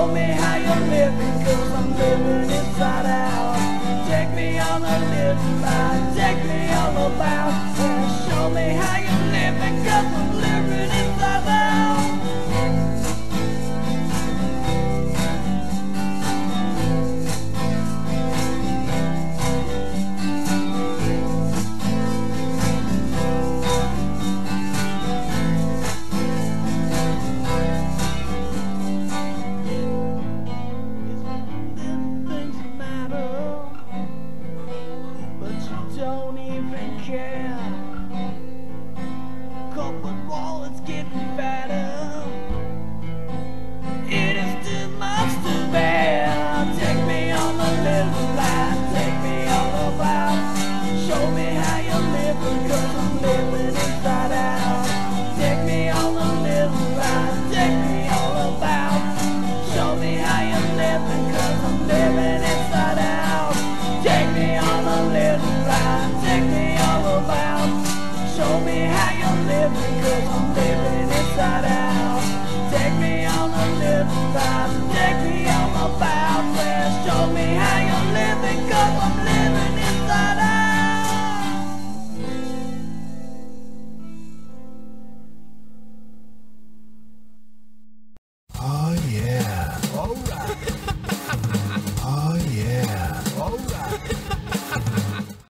Show me how you're living, cause I'm living inside out. Take me on a little ride, take me all about. Yeah, show me how you're living, cause I'm living inside out. Don't even care. Corporate wallet's getting fatter. It is too much to bear. Take me on a little ride, take me all about. Show me how you're living, cause I'm living inside out. Take me on a little ride, take me all about. Show me how you're living, cause I'm living inside out. Take me on a little ride, take me all about. Show me how you're living, cause I'm living inside out. Take me on a little ride, take me all